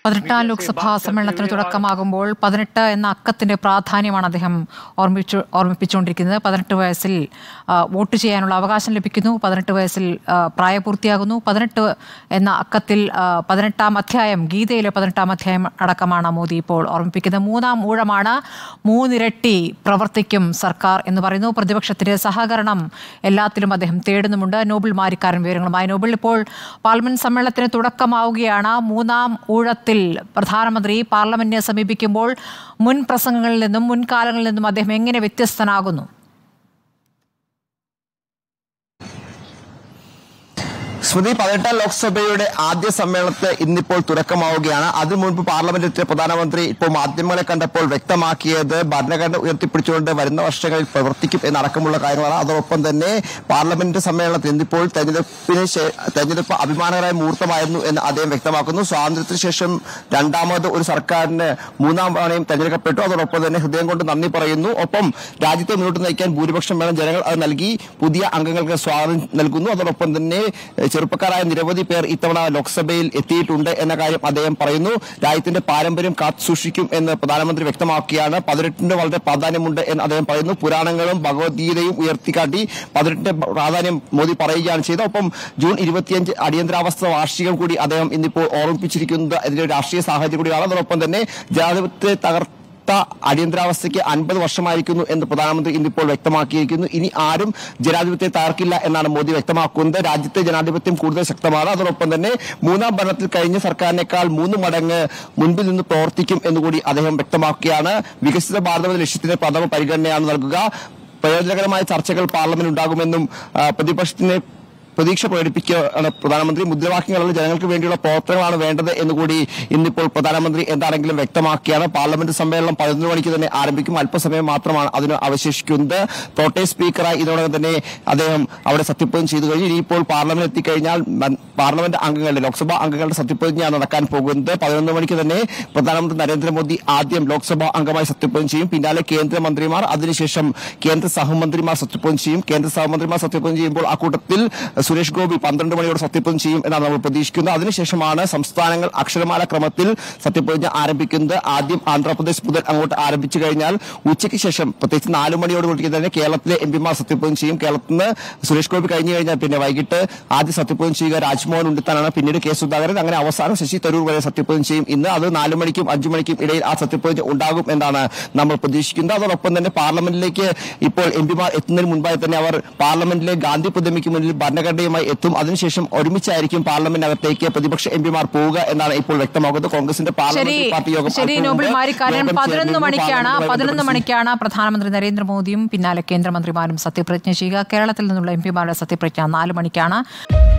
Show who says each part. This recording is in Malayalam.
Speaker 1: 18ാം ലോക്സഭാ സമ്മേളനത്തിന് തുടക്കമാകുമ്പോൾ 18 എന്ന അക്കത്തിന്റെ പ്രാധാന്യമാണ് അദ്ദേഹം ഓർമ്മിപ്പിച്ചുകൊണ്ടിരിക്കുന്നത്. 18 വയസ്സിൽ വോട്ട് ചെയ്യാനുള്ള അവകാശം ലഭിക്കുന്നു, 18 വയസ്സിൽ പ്രായപൂർത്തിയാകുന്നു. 18 എന്ന അക്കത്തിൽ 18ാം അധ്യായം, ഗീതയിലെ 18ാം അധ്യായം അടക്കമാണ് മോദി ഇപ്പോൾ ഓർമ്മിപ്പിക്കുന്നത്. 3-ാം ഊഴമാണ്, 3 ഇരട്ടി പ്രവർത്തിക്കും സർക്കാർ എന്ന് പറയുന്നു. പ്രതിപക്ഷത്തിന്റെ സഹകരണം എല്ലാത്തിലും അദ്ദേഹം തേടുന്നുമുണ്ട്. നോബിൾ മാരിക്കാരൻ വിവരങ്ങളുമായി. നോബിൾ, ഇപ്പോൾ പാർലമെന്റ് സമ്മേളനത്തിന് തുടക്കമാവുകയാണ്. 3-ാം ഊഴത്തിൽ പ്രധാനമന്ത്രി പാർലമെന്റിനെ സമീപിക്കുമ്പോൾ മുൻ പ്രസംഗങ്ങളിൽ നിന്നും മുൻകാലങ്ങളിൽ നിന്നും അദ്ദേഹം എങ്ങനെ വ്യത്യസ്തനാകുന്നു?
Speaker 2: സ്മൃതി, 18ാം ലോക്സഭയുടെ ആദ്യ സമ്മേളനത്തിന് ഇന്നിപ്പോൾ തുടക്കമാവുകയാണ്. അതിനു മുൻപ് പാർലമെന്റിലെ പ്രധാനമന്ത്രി ഇപ്പോൾ മാധ്യമങ്ങളെ കണ്ടപ്പോൾ വ്യക്തമാക്കിയത് ഭരണഘടന ഉയർത്തിപ്പിടിച്ചുകൊണ്ട് വരുന്ന വർഷങ്ങളിൽ പ്രവർത്തിക്കും എന്നടക്കമുള്ള കാര്യങ്ങളാണ്. അതോടൊപ്പം തന്നെ പാർലമെന്റ് സമ്മേളനത്തിൽ ഇന്നിപ്പോൾ തെരഞ്ഞെടുപ്പ് അഭിമാനകരമായ മുഹൂർത്തമായിരുന്നു എന്ന് അദ്ദേഹം വ്യക്തമാക്കുന്നു. സ്വാതന്ത്ര്യത്തിന് ശേഷം രണ്ടാമത് ഒരു സർക്കാരിന് 3-ാം തവണയും തെരഞ്ഞെടുക്കപ്പെട്ടു. അതോടൊപ്പം തന്നെ ഹൃദയം കൊണ്ട് നന്ദി പറയുന്നു. ഒപ്പം രാജ്യത്തെ മുന്നോട്ട് നയിക്കാൻ ഭൂരിപക്ഷം വേണം, ജനങ്ങൾ അത് നൽകി, പുതിയ അംഗങ്ങൾക്ക് സ്വാഗതം നൽകുന്നു. അതോടൊപ്പം തന്നെ ചെറുപ്പക്കാരായ നിരവധി പേർ ഇത്തവണ ലോക്സഭയിൽ എത്തിയിട്ടുണ്ട് എന്ന കാര്യം അദ്ദേഹം പറയുന്നു. രാജ്യത്തിന്റെ പാരമ്പര്യം കാത്തുസൂക്ഷിക്കും എന്ന് പ്രധാനമന്ത്രി വ്യക്തമാക്കുകയാണ്. 18ന്റെ വളരെ പ്രാധാന്യമുണ്ട് എന്ന് അദ്ദേഹം പറയുന്നു. പുരാണങ്ങളും ഭഗവത്ഗീതയും ഉയർത്തിക്കാട്ടി 18ന്റെ പ്രാധാന്യം മോദി പറയുകയാണ് ചെയ്തത്. ഒപ്പം ജൂൺ 25 അടിയന്തരാവസ്ഥ വാർഷികം കൂടി അദ്ദേഹം ഇന്നിപ്പോൾ ഓർമ്മിപ്പിച്ചിരിക്കുന്നത് അതിന്റെ രാഷ്ട്രീയ സാഹചര്യം കൂടിയാണ്. അതോടൊപ്പം തന്നെ ജനാധിപത്യത്തെ അടിയന്തരാവസ്ഥയ്ക്ക് 50 വർഷമായിരിക്കുന്നു എന്ന് പ്രധാനമന്ത്രി ഇന്നിപ്പോൾ വ്യക്തമാക്കിയിരിക്കുന്നു. ഇനി ആരും ജനാധിപത്യത്തെ തകർക്കില്ല എന്നാണ് മോദി വ്യക്തമാക്കുന്നത്. രാജ്യത്തെ ജനാധിപത്യം കൂടുതൽ ശക്തമാണ്. അതോടൊപ്പം തന്നെ 3-ാം ഭരണത്തിൽ കഴിഞ്ഞ സർക്കാരിനേക്കാൾ 3 മടങ്ങ് മുൻപിൽ നിന്ന് പ്രവർത്തിക്കും എന്നുകൂടി അദ്ദേഹം വ്യക്തമാക്കുകയാണ്. വികസിത ഭാരത ലക്ഷ്യത്തിന് പ്രഥമ പരിഗണനയാണ് നൽകുക. പ്രയോജനകരമായ ചർച്ചകൾ പാർലമെന്റ് ഉണ്ടാകുമെന്നും പ്രതിപക്ഷത്തിന് പ്രതീക്ഷ പ്രകടിപ്പിക്കുകയാണ് പ്രധാനമന്ത്രി. മുദ്രാവാക്യങ്ങളുള്ള ജനങ്ങൾക്ക് വേണ്ടിയുള്ള പ്രവർത്തനങ്ങളാണ് വേണ്ടത് എന്നുകൂടി ഇന്നിപ്പോൾ പ്രധാനമന്ത്രി എന്താണെങ്കിലും വ്യക്തമാക്കിയാണ്. പാർലമെന്റ് സമ്മേളനം 11 മണിക്ക് തന്നെ ആരംഭിക്കും. അല്പസമയം മാത്രമാണ് അതിന് അവശേഷിക്കുന്നത്. പ്രോട്ടേം സ്പീക്കറായി ഇതിനോടകം തന്നെ അദ്ദേഹം അവിടെ സത്യപ്രതിജ്ഞ ചെയ്തു കഴിഞ്ഞു. ഇനിയിപ്പോൾ പാർലമെന്റ് എത്തിക്കഴിഞ്ഞാൽ പാർലമെന്റ് അംഗങ്ങളുടെ, ലോക്സഭാ അംഗങ്ങളുടെ സത്യപ്രതിജ്ഞയാണ് നടക്കാൻ പോകുന്നത്. 11 മണിക്ക് തന്നെ പ്രധാനമന്ത്രി നരേന്ദ്രമോദി ആദ്യം ലോക്സഭാ അംഗമായി സത്യപ്രതിജ്ഞ ചെയ്യും. പിന്നാലെ കേന്ദ്രമന്ത്രിമാർ, അതിനുശേഷം കേന്ദ്ര സഹമന്ത്രിമാർ സത്യപ്രതിജ്ഞ ചെയ്യും. കേന്ദ്ര സഹമന്ത്രിമാർ സത്യപ്രതിജ്ഞ ചെയ്യുമ്പോൾ ആ കൂട്ടത്തിൽ സുരേഷ് ഗോപി 12 മണിയോടെ സത്യപ്രതിജ്ഞ ചെയ്യും എന്നാണ് നമ്മൾ പ്രതീക്ഷിക്കുന്നത്. അതിനുശേഷമാണ് സംസ്ഥാനങ്ങൾ അക്ഷരമാല ക്രമത്തിൽ സത്യപ്രതിജ്ഞ ആരംഭിക്കുന്നത്. ആദ്യം ആന്ധ്രാപ്രദേശ് മുതൽ അങ്ങോട്ട് ആരംഭിച്ചു കഴിഞ്ഞാൽ ഉച്ചയ്ക്ക് ശേഷം പ്രത്യേകിച്ച് 4 മണിയോടുകൂടി തന്നെ കേരളത്തിലെ എംപിമാർ സത്യപ്രതിജ്ഞ ചെയ്യും. കേരളത്തിൽ നിന്ന് സുരേഷ് ഗോപി കഴിഞ്ഞു കഴിഞ്ഞാൽ പിന്നെ വൈകിട്ട് ആദ്യം സത്യപ്രതിജ്ഞ ചെയ്യുക രാജ്മോഹൻ ഉണ്ണിത്താനാണ്. പിന്നീട് കെ സുധാകരൻ, അങ്ങനെ അവസാനം ശശി തരൂർ വരെ സത്യപ്രതിജ്ഞ ചെയ്യും. ഇന്ന് അത് 4 മണിക്കും 5 മണിക്കും ഇടയിൽ ആ സത്യപ്രതിജ്ഞ ഉണ്ടാകും എന്നാണ് നമ്മൾ പ്രതീക്ഷിക്കുന്നത്. അതോടൊപ്പം തന്നെ പാർലമെന്റിലേക്ക് ഇപ്പോൾ എംപിമാർ എത്തുന്നതിന് മുൻപായി തന്നെ അവർ പാർലമെന്റിലെ ഗാന്ധി പ്രതിമയ്ക്ക് മുന്നിൽ ഭരണഘടനയുമായി എത്തും. അതിനുശേഷം ഒരുമിച്ചായിരിക്കും പാർലമെന്റിനകത്തേക്ക് പ്രതിപക്ഷ എംപിമാർ പോവുക എന്നാണ് ഇപ്പോൾ വ്യക്തമാക്കുന്നത്. കോൺഗ്രസിന്റെ പാർലമെന്ററി പാർട്ടി യോഗം
Speaker 1: 11 മണിക്കാണ് പ്രധാനമന്ത്രി നരേന്ദ്രമോദിയും പിന്നാലെ കേന്ദ്രമന്ത്രിമാരും സത്യപ്രതിജ്ഞ ചെയ്യുക. കേരളത്തിൽ നിന്നുള്ള എംപിമാരുടെ സത്യപ്രതിജ്ഞ 4 മണിക്കാണ്.